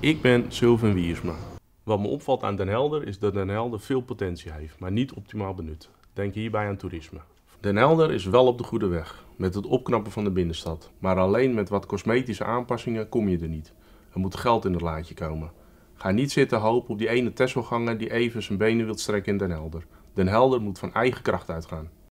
Ik ben Sylvain Wiersma. Wat me opvalt aan Den Helder is dat Den Helder veel potentie heeft, maar niet optimaal benut. Denk hierbij aan toerisme. Den Helder is wel op de goede weg, met het opknappen van de binnenstad. Maar alleen met wat cosmetische aanpassingen kom je er niet. Er moet geld in het laadje komen. Ga niet zitten hopen op die ene Tesselganger die even zijn benen wilt strekken in Den Helder. Den Helder moet van eigen kracht uitgaan.